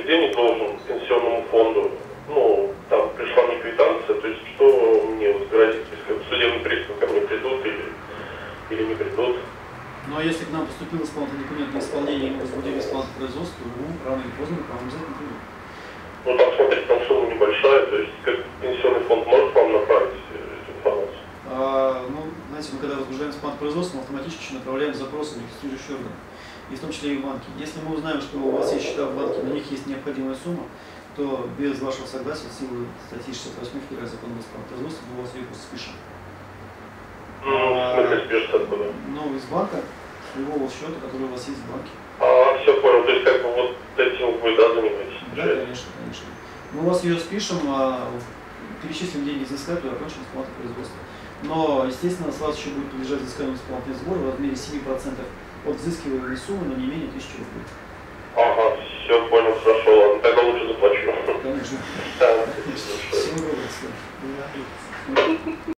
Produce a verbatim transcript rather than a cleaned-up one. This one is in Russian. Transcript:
денег должен пенсионному фонду. Ну, там пришла мне квитанция, то есть что мне вот грозит, если судебный пристав ко мне придут или, или не придут. Ну а если к нам поступил исполнительный документ на исполнение и мы возбудили исполнительное производство, ну, рано или поздно к вам обязательно придут. Ну там, смотрите, там сумма небольшая, то есть как пенсионный фонд может вам направить эту информацию? А, ну, знаете, мы когда возбуждаем исполнительное производство, мы автоматически направляем запросы в регистрирующие органы, и в том числе и в банки. Если мы узнаем, что у вас есть счета в банке, на них есть необходимая сумма, то без вашего согласия, в силу статьи шестьдесят восемь Федерального закона об исполнительном производстве, мы вас ее просто спишем. Ну, в смысле спишется откуда? Ну, из банка, с любого счета, который у вас есть в банке. А, все понял, то есть как бы вот этим вы, да, занимаетесь? Да, конечно, конечно. Мы у вас ее спишем, а, перечислим деньги взыскателю, окончим исполнительное производство. Но, естественно, с вас еще будет подлежать взысканию исполнительный сбор в размере семи процентов от взыскиваемой суммы, но не менее тысячи рублей. Ага, все понял, хорошо, ладно, тогда лучше заплачу. Конечно. Да. Всего доброго.